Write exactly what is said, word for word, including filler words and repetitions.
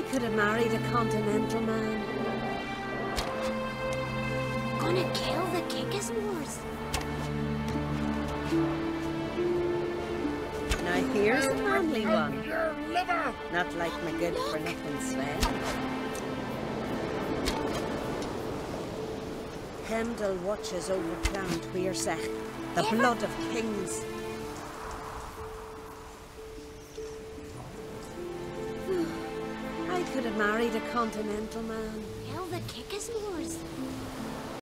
could have married a continental man. Gonna kill the Kickismores. Now here's a manly one. Your liver! Not like my good for nothing Sven. Hemdall watches over Clown Tweersech, the blood of kings. I could have married a continental man. Kill the Kickismores.